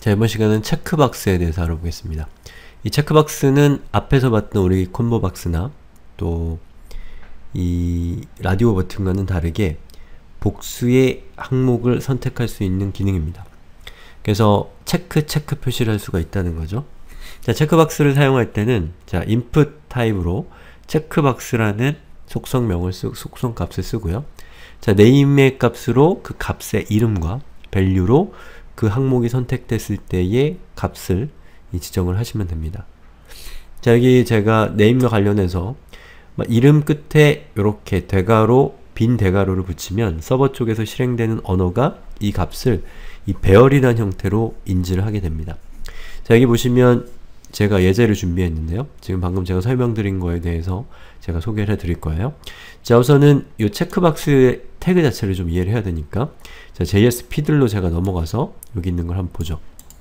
자, 이번 시간은 체크박스에 대해서 알아보겠습니다. 이 체크박스는 앞에서 봤던 우리 콤보박스나 또 이 라디오 버튼과는 다르게 복수의 항목을 선택할 수 있는 기능입니다. 그래서 체크 표시를 할 수가 있다는 거죠. 자, 체크박스를 사용할 때는 자, input 타입으로 체크박스라는 속성 값을 쓰고요. 자, name의 값으로 그 값의 이름과 value로 그 항목이 선택됐을 때의 값을 지정을 하시면 됩니다. 자, 여기 제가 name과 관련해서 이름 끝에 이렇게 대괄호, 빈 대괄호를 붙이면 서버 쪽에서 실행되는 언어가 이 값을 이 배열이라는 형태로 인지를 하게 됩니다. 자, 여기 보시면 제가 예제를 준비했는데요. 지금 방금 제가 설명드린 거에 대해서 제가 소개를 해드릴 거예요. 자, 우선은 이 체크박스의 태그 자체를 좀 이해를 해야 되니까 자, JS 피들로 제가 넘어가서 여기 있는 걸 한번 보죠.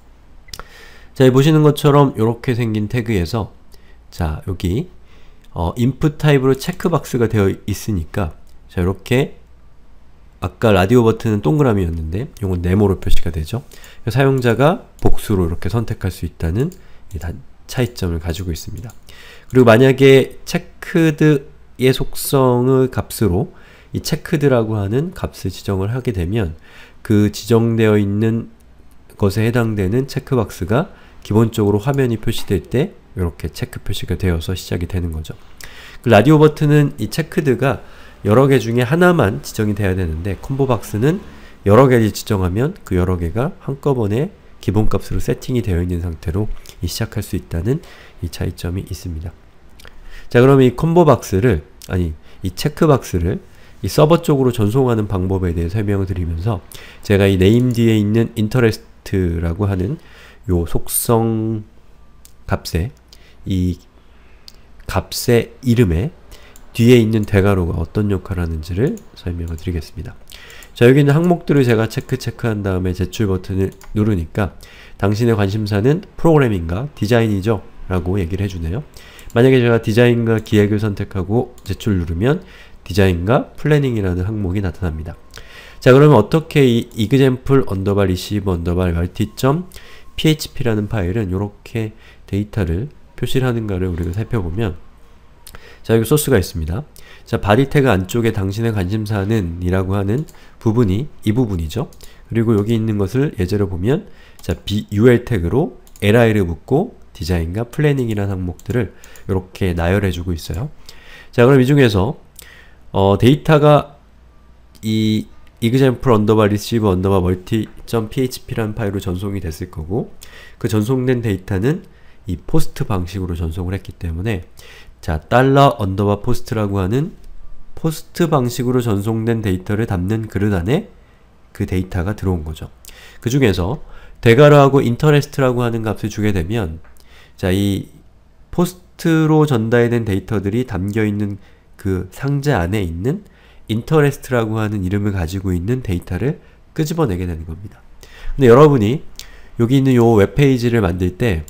자, 여기 보시는 것처럼 이렇게 생긴 태그에서 자, 여기 input 타입으로 체크박스가 되어 있으니까 자, 이렇게 아까 라디오 버튼은 동그라미였는데 이건 네모로 표시가 되죠. 사용자가 복수로 이렇게 선택할 수 있다는 차이점을 가지고 있습니다. 그리고 만약에 체크드의 속성의 값으로 이 체크드라고 하는 값을 지정을 하게 되면 그 지정되어 있는 것에 해당되는 체크박스가 기본적으로 화면이 표시될 때 이렇게 체크 표시가 되어서 시작이 되는 거죠. 그 라디오 버튼은 이 체크드가 여러 개 중에 하나만 지정이 돼야 되는데 콤보박스는 여러 개를 지정하면 그 여러 개가 한꺼번에 기본값으로 세팅이 되어 있는 상태로 시작할 수 있다는 이 차이점이 있습니다. 자, 그럼 이 콤보박스를 이 체크박스를 이 서버 쪽으로 전송하는 방법에 대해 설명을 드리면서 제가 이 name 뒤에 있는 interest라고 하는 요 속성 값에 이 값의 이름에 뒤에 있는 대괄호가 어떤 역할을 하는지를 설명을 드리겠습니다. 자, 여기 있는 항목들을 제가 체크한 다음에 제출 버튼을 누르니까 당신의 관심사는 프로그래밍과 디자인이죠? 라고 얘기를 해주네요. 만약에 제가 디자인과 기획을 선택하고 제출 누르면 디자인과 플래닝이라는 항목이 나타납니다. 자, 그러면 어떻게 이 example receive multi.php라는 파일은 이렇게 데이터를 표시를 하는가를 우리가 살펴보면 자, 여기 소스가 있습니다. 자, body 태그 안쪽에 당신의 관심사는 이라고 하는 부분이 이 부분이죠. 그리고 여기 있는 것을 예제로 보면 자, ul 태그로 li를 붙고 디자인과 플래닝이라는 항목들을 이렇게 나열해주고 있어요. 자, 그럼 이 중에서 데이터가 이 example receive multi.php라는 파일로 전송이 됐을 거고 그 전송된 데이터는 이 포스트 방식으로 전송을 했기 때문에 자, $post라고 하는 포스트 방식으로 전송된 데이터를 담는 그릇 안에 그 데이터가 들어온 거죠. 그 중에서 대괄호하고 interest라고 하는 값을 주게 되면 자, 이 포스트로 전달된 데이터들이 담겨있는 그 상자 안에 있는 interest라고 하는 이름을 가지고 있는 데이터를 끄집어내게 되는 겁니다. 근데 여러분이 여기 있는 요 웹페이지를 만들 때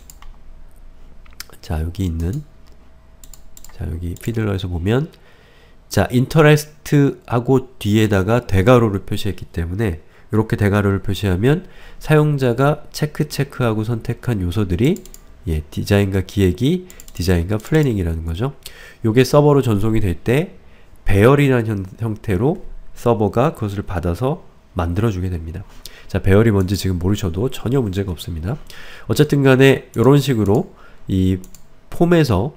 자, 여기 있는 자, 여기 피들러에서 보면 자, interest하고 뒤에다가 대괄호를 표시했기 때문에 이렇게 대괄호를 표시하면 사용자가 체크하고 선택한 요소들이 디자인과 기획이 디자인과 플래닝이라는 거죠. 요게 서버로 전송이 될 때 배열이라는 형태로 서버가 그것을 받아서 만들어주게 됩니다. 자, 배열이 뭔지 지금 모르셔도 전혀 문제가 없습니다. 어쨌든 간에 이런 식으로 이 폼에서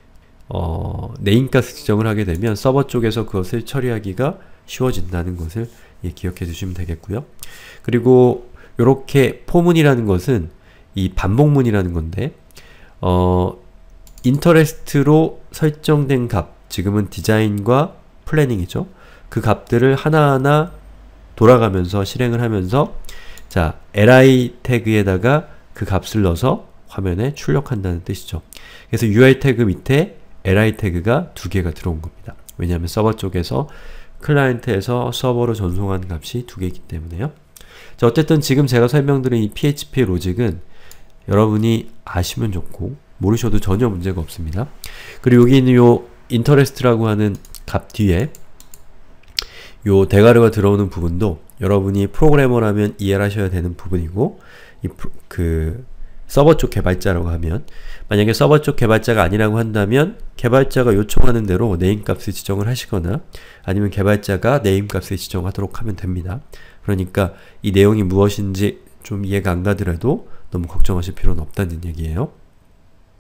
네임값 지정을 하게 되면 서버 쪽에서 그것을 처리하기가 쉬워진다는 것을 기억해 두시면 되겠고요. 그리고 이렇게 포문이라는 것은 이 반복문이라는 건데 interest로 설정된 값, 지금은 디자인과 플래닝이죠. 그 값들을 하나하나 돌아가면서 실행을 하면서 자, li 태그에다가 그 값을 넣어서 화면에 출력한다는 뜻이죠. 그래서 ui 태그 밑에 li 태그가 두 개가 들어온 겁니다. 왜냐하면 서버 쪽에서 클라이언트에서 서버로 전송한 값이 두 개이기 때문에요. 자, 어쨌든 지금 제가 설명드린 이 PHP 로직은 여러분이 아시면 좋고 모르셔도 전혀 문제가 없습니다. 그리고 여기 있는 요 interest라고 하는 값 뒤에 요 대괄호가 들어오는 부분도 여러분이 프로그래머라면 이해를 하셔야 되는 부분이고 서버 쪽 개발자라고 하면, 만약에 서버 쪽 개발자가 아니라고 한다면 개발자가 요청하는 대로 네임값을 지정을 하시거나 아니면 개발자가 네임값을 지정하도록 하면 됩니다. 그러니까 이 내용이 무엇인지 좀 이해가 안 가더라도 너무 걱정하실 필요는 없다는 얘기예요.